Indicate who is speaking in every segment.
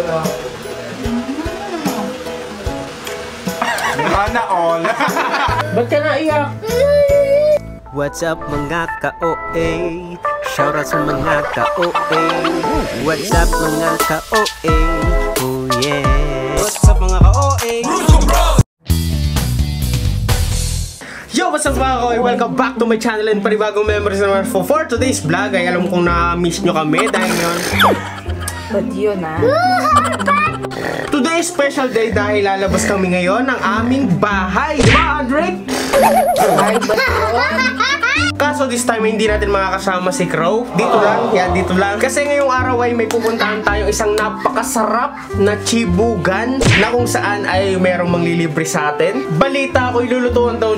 Speaker 1: Sana all.
Speaker 2: Ba't ka naiyak?
Speaker 3: What's up mga ka-OA? Shoutout sa mga ka-OA. What's up mga ka-OA? Oh yeah. What's up mga ka-OA? Yo, what's up mga ka-OA? Welcome back to my channel and panibagong memories naman for today's vlog. Ay alam kong na-miss nyo kami dahil ngayon
Speaker 4: Ba't yun
Speaker 3: today is special day dahil lalabas kami ngayon ng aming bahay. Diba, Andre?
Speaker 4: Ay, ba't yun?
Speaker 3: Kaso this time hindi natin makakasama si Crow. Dito lang, yan dito lang. Kasi ngayong araw ay may pupuntahan tayong isang napakasarap na chibugan na kung saan ay merong manglilibre sa atin. Balita ko ilulutuan daw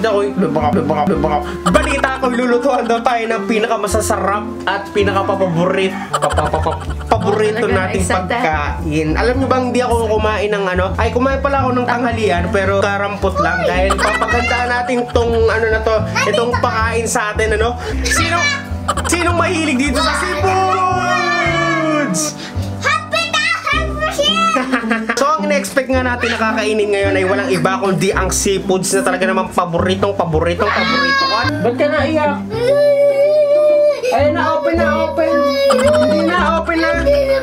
Speaker 3: tayo ng pinakamasasarap at paborito nating pagkain. Alam nyo bang hindi ako kumain ng ano? Ay kumain pala ako ng tanghalian pero karampot lang dahil papagandaan natin tong ano na to, itong pakain sa atin. Ano? Sinong mahilig dito sa seafoods? So ang in-expect nga natin na kakainin ngayon ay walang iba kundi ang seafoods na talaga naman paboritong ko.
Speaker 2: Ba't ka naiyak? Ay, na-open. Hindi na-open na.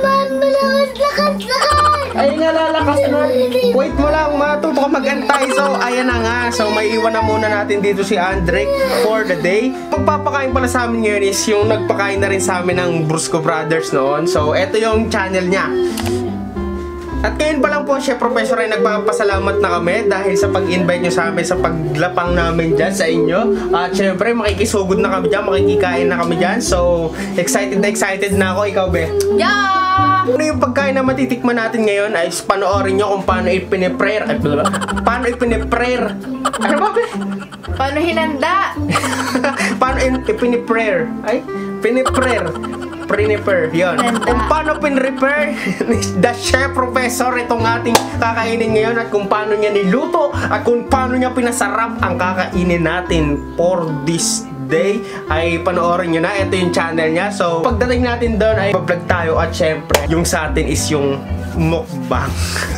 Speaker 2: Ay, nalalakas na.
Speaker 3: Wait mo lang, matuto ka mag-antay. So, ayan na nga. So, may iwan na muna natin dito si Andre for the day. Magpapakain pala sa amin ngayon is yung nagpakain na rin sa amin ng Brusco Brothers noon. So, eto yung channel niya. At ngayon pa lang po, Chef Professor ay nagpapasalamat na kami dahil sa pag-invite nyo sa amin sa paglapang namin dyan sa inyo. At syempre, makikisugod na kami dyan, makikikain na kami dyan. So, excited na ako. Ikaw, be?
Speaker 4: Yeah!
Speaker 3: Ano yung pagkain na matitikman natin ngayon ay panoorin nyo kung paano ipine-prayer. Paano ipine-prayer? Ano ba, be?
Speaker 4: Paano hinanda?
Speaker 3: Paano ipine-prayer? Ay, pine-prayer. Prepare, yun. Kung paano pin-repair the Chef Professor itong ating kakainin ngayon at kung paano niya niluto at kung paano niya pinasarap ang kakainin natin for this day ay panoorin nyo na. Ito yung channel niya. So, pagdating natin doon ay vlog tayo at syempre, yung sa atin is yung mukbang.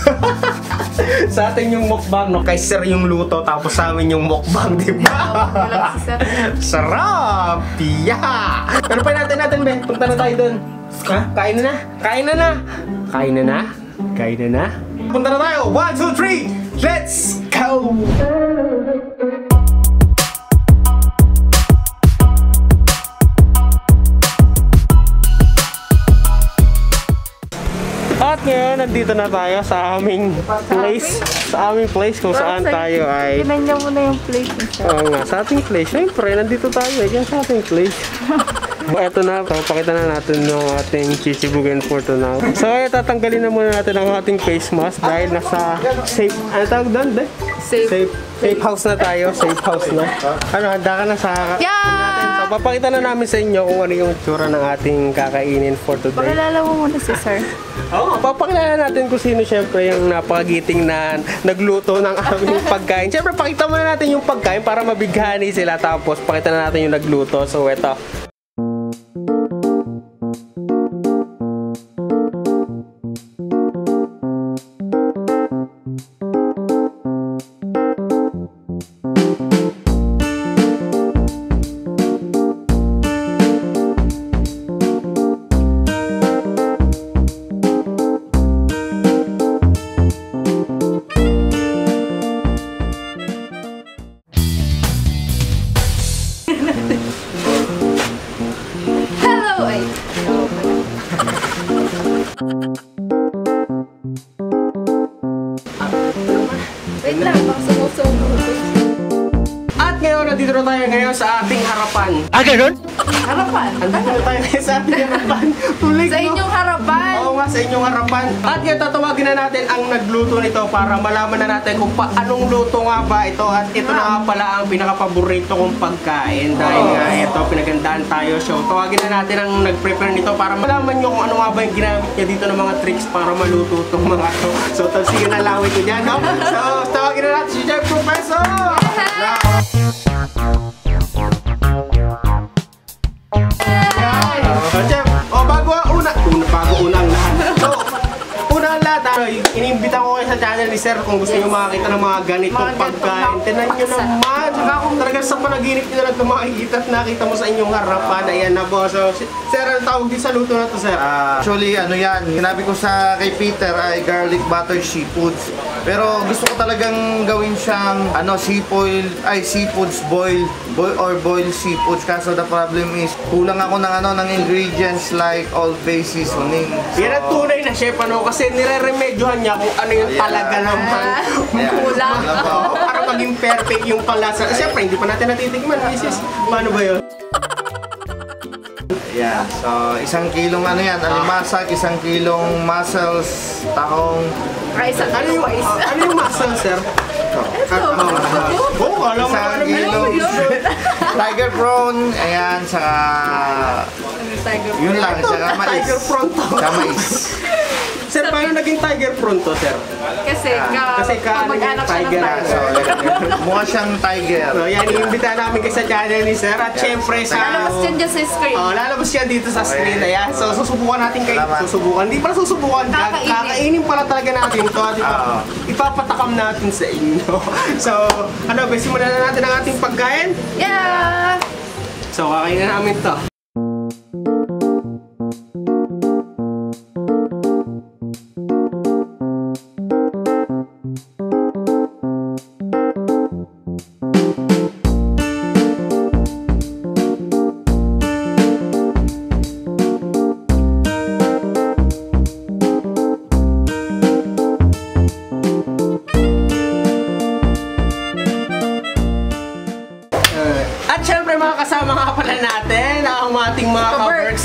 Speaker 3: Sa atin yung mukbang, no? Kay Sir yung luto, tapos sa amin yung mukbang, di ba? Sarap! Yeah! Pero pa natin, be. Punta na tayo doon. Ha? Kain na na? Punta na tayo! 1, 2, 3! Let's go! At ngayon, nandito na tayo sa aming place. Kung saan tayo ay...
Speaker 4: Tinan niyo muna yung place niya.
Speaker 3: Oo nga, sa ating place. Siyempre, nandito tayo. Diyan sa ating place. Ito na, pakita na natin yung ating chichibugan for tonight. So, tatanggalin na muna natin ang ating face mask dahil nasa safe... Ano tawag doon? Safe house na tayo. Safe house na. Ano, handa ka na sa...
Speaker 4: Yeah!
Speaker 3: So, papakita na namin sa inyo kung ano yung tsura ng ating kakainin for today.
Speaker 4: Pakilala mo muna si Sir.
Speaker 3: Oo, papakilala natin kung sino syempre yung napakagiting na nagluto ng aming pagkain. Syempre, pakita muna natin yung pagkain para mabighani sila. Tapos, pakita na natin yung nagluto. So, eto.
Speaker 4: Wait lang, baka sumusubo.
Speaker 3: At ngayon, nandito na tayo ngayon sa ating harapan.
Speaker 2: Ganun?
Speaker 4: Harapan?
Speaker 3: Nandito na tayo ngayon sa ating harapan.
Speaker 4: Sa inyong harapan?
Speaker 3: Oo nga, sa inyong harapan. At ngayon, tatawagin na natin ang nagluto nito para malaman na natin kung anong luto nga ba ito. At ito na nga pala ang pinakapaborito kong pagkain. Dahil nga ito, pinagandaan tayo. So, tawagin na natin ang nag-prepare nito para malaman nyo kung ano nga ba yung ginamit niya dito ng mga tricks para maluto itong mga to. So, sige na lawit ko dyan, no? So, tawagin na natin si Chef Professor! Chef, bago unang lahat. So, unang lahat, iimbita ko kayo sa channel ni Sir kung gusto nyo makakita ng mga ganitong
Speaker 4: Mga ganitong
Speaker 3: pagkain. Tinan nyo naman.
Speaker 4: Saka kung
Speaker 3: Talagang sa panaginip nyo na lang makikita at nakita mo sa inyong harapan. Ayan na po. So, Sir, ang tawag din sa luto na to, Sir?
Speaker 5: Actually, ano yan, sinabi ko sa kay Peter ay garlic butter seafoods. Pero gusto ko talagang gawin siyang seafoods boil or boiled seafoods. Kaso the problem is, kulang ako ng ingredients like all bay seasoning.
Speaker 3: Yan ang tunay na chef, ano? Kasi nire-remedyohan niya kung ano yung talaga naman.
Speaker 4: kulang.
Speaker 3: Para maging perfect yung palasa. Siyempre, hindi pa natin natitikman. Isis, paano ba yun?
Speaker 5: Yeah. So, 1 kilong alimasak, 1 kilong mussels, tahong.
Speaker 4: Rice at
Speaker 3: Ano yung muscle, Sir? Oh, alam mo
Speaker 5: Isang
Speaker 3: ano
Speaker 5: kilong tiger prawn, ayan, saka yun lang, saka mais.
Speaker 3: Tiger prawn to.
Speaker 5: Saka mais.
Speaker 3: Sir, paano naging tiger prawn to, Sir?
Speaker 4: Kasi
Speaker 3: ano
Speaker 4: kamag-anak siya ng
Speaker 3: tiger.
Speaker 5: So,
Speaker 4: tiger.
Speaker 5: mukha siyang tiger.
Speaker 3: So, yan, iimbita namin kayo sa channel ni Sir. At syempre sa...
Speaker 4: Lalabas yan dyan sa screen.
Speaker 3: lalabas yan dito sa screen. Ayan. So, susubukan natin kayo.
Speaker 5: Salamat.
Speaker 3: Susubukan. Hindi pala susubukan.
Speaker 4: Kakainin.
Speaker 3: Kakainin pala talaga natin to. At ipapatakam natin sa inyo. So, simulan na natin ang ating pagkain.
Speaker 4: Yeah!
Speaker 3: So, kakainin namin to. At syempre mga kasama nga pala natin ang ating mga ka-works.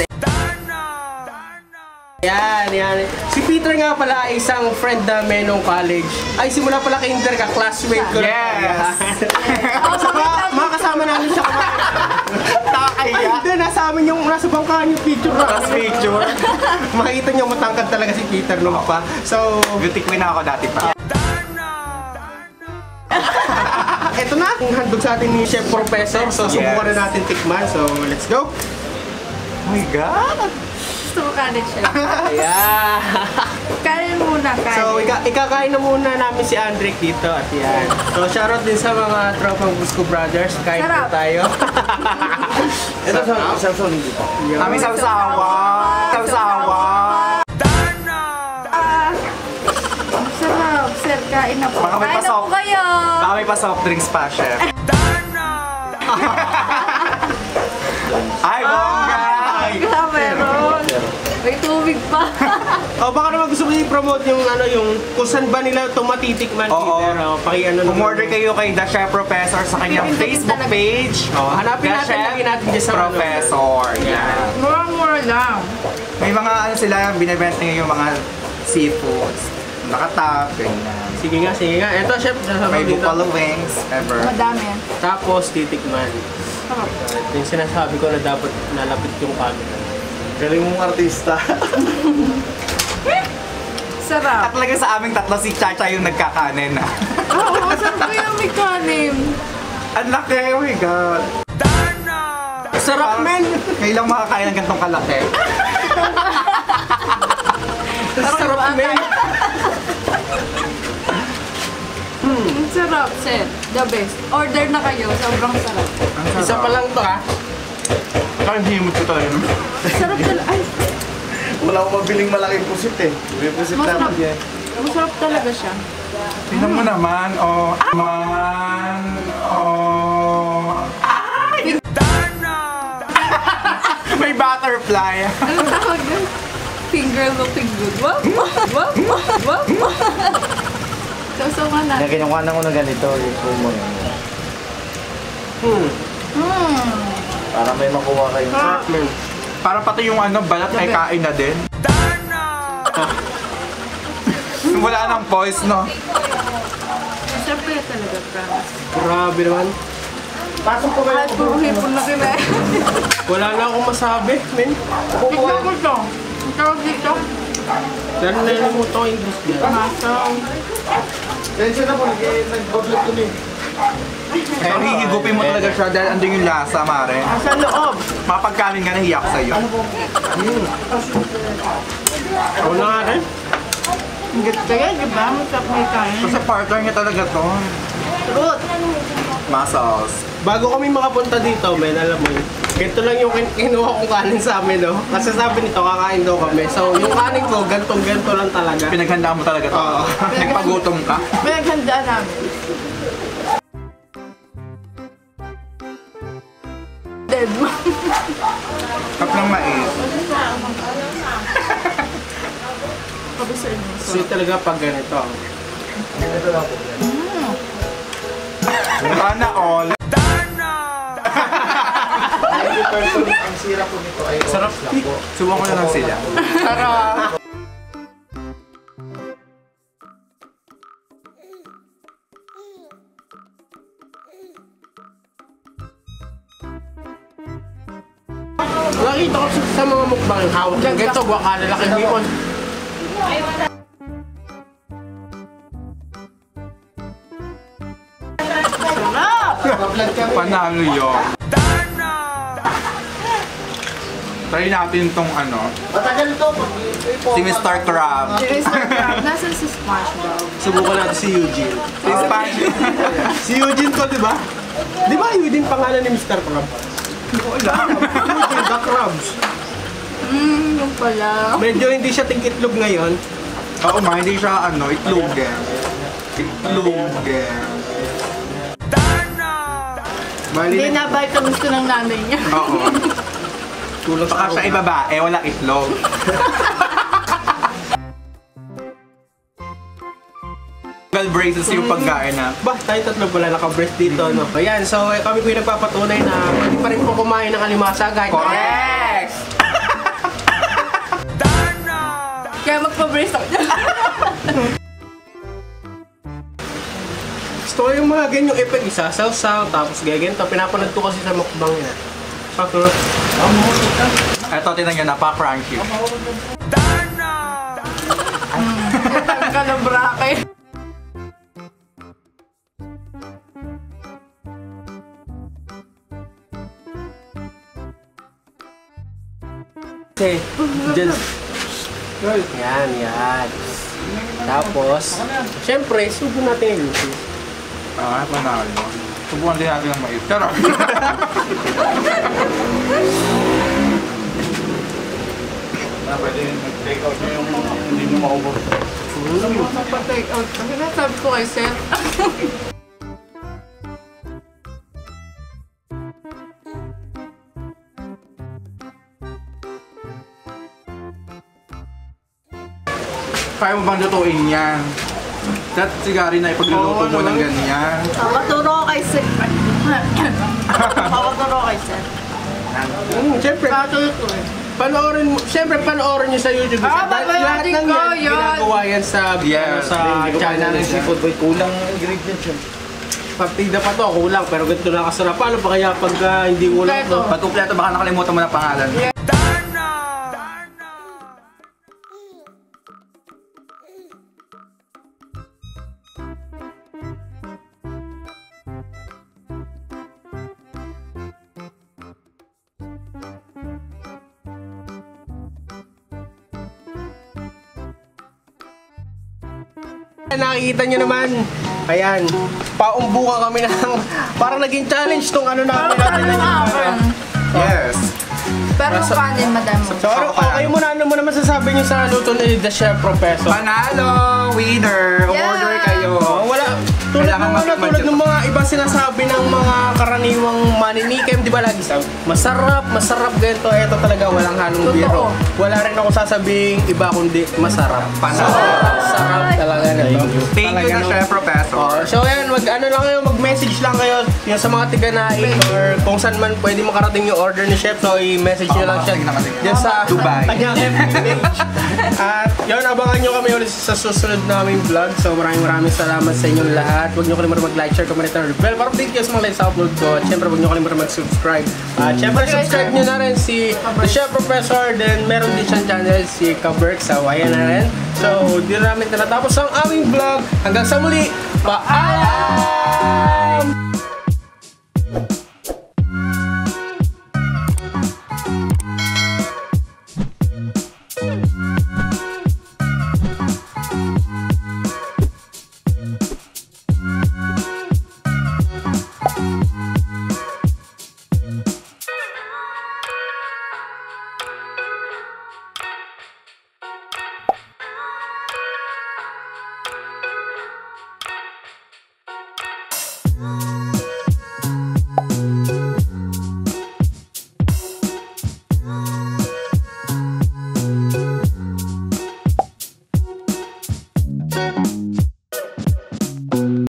Speaker 3: Yan. Si Peter nga pala ay isang friend namin nung college. Ay, simula pala kay Inter ka, classmate ko.
Speaker 1: Yes!
Speaker 3: Saka mga kasama namin siya kumain. Ay, hindi, nasa amin yung nasa bangkaan yung picture na.
Speaker 1: Last picture.
Speaker 3: Makikita niyo matangkad talaga si Peter nung pa. So,
Speaker 1: Beauty queen na ako dati pa.
Speaker 3: eto na, ang handog sa atin ni Chef Professor. So, subukan na natin tikman. So, let's go.
Speaker 1: Oh my God!
Speaker 4: Gusto ko kanin siya.
Speaker 3: Ayan.
Speaker 4: Kanin muna, kanin.
Speaker 3: So, ikakain na muna namin si Andrick dito at yan. So, shoutout din sa mga tropang Busco Brothers. Kain po
Speaker 4: Sarap.
Speaker 3: tayo.
Speaker 5: Ito sa dito.
Speaker 1: Kami sausawa! Sausawa!
Speaker 4: Sarap, sir. Kain na po.
Speaker 1: Baka may
Speaker 4: Kain na
Speaker 1: pasok.
Speaker 4: po kayo.
Speaker 1: Baka may pa soft drinks pa, chef. Ay, bongga!
Speaker 4: Grabe, meron. May tubig pa.
Speaker 3: O, baka naman gusto ko i-promote yung kung saan ba nila ito matitikman.
Speaker 1: Oo.
Speaker 3: Peter. O,
Speaker 1: Umorder kayo kay The Chef Professor sa kanyang Facebook page.
Speaker 3: hanapin
Speaker 1: The
Speaker 3: natin,
Speaker 1: Chef
Speaker 3: lagyan natin dyan sa
Speaker 1: Professor. Yan.
Speaker 4: Mura-mura lang.
Speaker 1: May mga sila, binibenta niya yung mga seafoods. Nakatap, ganyan.
Speaker 3: Sige nga. Ito, Chef,
Speaker 1: May
Speaker 3: sasabaw dito.
Speaker 1: buffalo wings, ever.
Speaker 4: Madami.
Speaker 3: Tapos, titikman.
Speaker 4: Sarap.
Speaker 3: Yung sinasabi ko na dapat nalapit yung camera.
Speaker 5: Galing mong artista.
Speaker 4: Sarap.
Speaker 1: At talaga sa aming tatlo, si Chacha yung nagkakanin.
Speaker 4: Oo, sarap ko yung may kanin.
Speaker 1: Ang laki, oh my God.
Speaker 3: Sarap, men!
Speaker 1: Kailang makakain ng gantong kalaki.
Speaker 3: Sarap, men!
Speaker 4: Ang sarap, sir. The best. Order na kayo. Sobrang sarap.
Speaker 3: Isa pa lang to, ha?
Speaker 1: Ang himot ko talaga.
Speaker 4: Sarap talaga. Ay,
Speaker 5: Wala akong mabiling malaking pusit eh. May pusit
Speaker 4: Masarap.
Speaker 5: naman yan.
Speaker 4: masarap talaga siya.
Speaker 1: Tingnan mo naman, oh. May butterfly.
Speaker 4: Ano tawag doon? Finger looking good. Wow! Wow! Wow! Sausaw ka na.
Speaker 5: Kinukuha na ko na ganito, yung sumo yun. Para may makuha kayo.
Speaker 3: Sarap, men.
Speaker 1: Para pati yung balat ay kain na din. Wala nang voice, no?
Speaker 4: Masarap kaya talaga, promise.
Speaker 3: Grabe naman.
Speaker 5: Pasok ko
Speaker 4: Kahit puro hipon na kinain.
Speaker 3: Wala na akong masabi, men.
Speaker 4: Tignan ko to. Ang tawag dito.
Speaker 3: Dahil nalimutan ko yung English niya.
Speaker 4: Masaw.
Speaker 5: Tensya na po, nag-boblet ko eh.
Speaker 1: Pero hihigupin mo talaga siya dahil andun yung lasa, mare.
Speaker 3: Sa loob.
Speaker 1: Mapagkanin ka nahiyak sa'yo.
Speaker 3: Ako na nga rin.
Speaker 4: Kaya, di ba? Masarap may kain.
Speaker 1: Kasi partner niya talaga to.
Speaker 4: Truth.
Speaker 1: Muscles.
Speaker 3: Bago kami makapunta dito, men, alam mo yun, ganito lang yung kinuha kong kanin sa amin, no? Kasi sabi nito, kakain daw kami. So, yung kanin ko, ganto lang talaga.
Speaker 1: Pinaghandaan mo talaga to.
Speaker 3: Oo.
Speaker 1: Nagpagutom ka.
Speaker 4: Pinaghandaan namin. Dead mo.
Speaker 1: Kap ng mais.
Speaker 4: Kabisa niyo.
Speaker 3: Sweet talaga pag ganito.
Speaker 1: Sana all.
Speaker 5: Ang sira po nito ay
Speaker 1: Sarap. Subukan ko na lang sila.
Speaker 3: Sarap! Nakita ko sa mga mukbang yung hawak ng ganito, guwakala laki hipon.
Speaker 1: Panalo yun. Try natin tong ano.
Speaker 5: matagal to.
Speaker 1: Si Mr. Crab.
Speaker 4: Si Mr. Crab. Nasaan si SpongeBob?
Speaker 3: Subukan natin si Eugene.
Speaker 1: Si Spanish.
Speaker 3: Si Eugene to, di ba? Di ba Eugene pangalan ni Mr. Crab?
Speaker 1: Wala.
Speaker 3: Eugene, the Crabs.
Speaker 4: Yung pala.
Speaker 3: Medyo hindi siya tingkitlog ngayon.
Speaker 1: Oo ma, hindi siya ano, itlog din. Itlog din.
Speaker 4: Hindi na ba ito gusto ng nanay niya?
Speaker 1: Oo. Baka siya ibaba, wala itlog. Well, braces yung pagkain na.
Speaker 3: Ba, tayo tatlo pala naka-breast dito, no? Ayan, so kami po yung nagpapatunay na pwede pa rin po kumain ng alimasa kahit...
Speaker 1: Correct!
Speaker 4: Kaya magpa-brace ako dyan.
Speaker 3: Gusto ko yung mga ganyang effect, isa-saw-saw, tapos gaganto. Pinapanood ko kasi sa mukbang yan. Sakto.
Speaker 1: Eto, tinan nyo, napa-crunchy.
Speaker 4: Ang kalabrake.
Speaker 3: Okay, just... Yan, yan. Tapos, syempre, subo natin yung luto.
Speaker 1: Panalo. Subukan din natin ng mais. Charot!
Speaker 5: Pwede mag-take out nyo yung hindi nyo maubos.
Speaker 4: Magpa-take out. Kasi nasabi ko kay Seth.
Speaker 1: Kaya mo bang lutuin yan? That sigari na ipagluluto mo ng ganyan.
Speaker 4: Papaturo ko kay Seth. Papaturo ko kay Seth.
Speaker 3: Syempre,
Speaker 4: Papaturo eh.
Speaker 3: panoorin mo, syempre panoorin nyo sa YouTube.
Speaker 4: Ah,
Speaker 3: Lahat
Speaker 4: babayatin
Speaker 3: ng
Speaker 4: ko,
Speaker 3: yan,
Speaker 4: yun.
Speaker 3: ginagawa yan sa,
Speaker 1: Yes.
Speaker 3: sa channel.
Speaker 5: Seafood boy, kulang ingredients yun.
Speaker 3: Partida pa to, kulang, pero ganito na kasarap. Paano pa kaya pag hindi kulang to?
Speaker 4: Kompleto.
Speaker 1: Patumpleto, baka nakalimutan mo na pangalan.
Speaker 3: Nakikita nyo naman, ayan, paumbukan kami ng, parang naging challenge tong ano namin.
Speaker 1: Yes.
Speaker 4: Pero kanin, madam mo.
Speaker 3: So, kayo muna, ano mo naman sasabi nyo sa luto ni The Chef Professor?
Speaker 1: Panalo! Winner! Umorder kayo.
Speaker 3: Wala, tulad ng mga iba sinasabi ng mga karaniwang maninikim, di ba lagi sabi, masarap ganito, eto talaga walang halong biro. Wala rin ako sasabing iba kundi masarap. Masarap talaga nito.
Speaker 1: Thank you na Chef Professor.
Speaker 3: So yan, ano lang kayo, mag-message lang kayo yung sa mga tiganain or kung saan man pwede makarating yung order ni Chef, so i-message nyo lang siya dyan sa
Speaker 1: Dubai.
Speaker 3: kanyang page. At yun, abangan nyo kami ulit sa susunod naming vlog. So maraming salamat sa inyong lahat. Huwag nyo kalimutan mag-like, share, comment, and bell para update kayo sa mga live sa upload ko. At syempre, huwag nyo kalimutan mag-subscribe. At syempre, subscribe nyo na rin si The Chef Professor. Then meron din siyang channel si Kaberg. So ayan na rin. So, di na namin tinatapos ang aming vlog. Hanggang sa muli, paalam!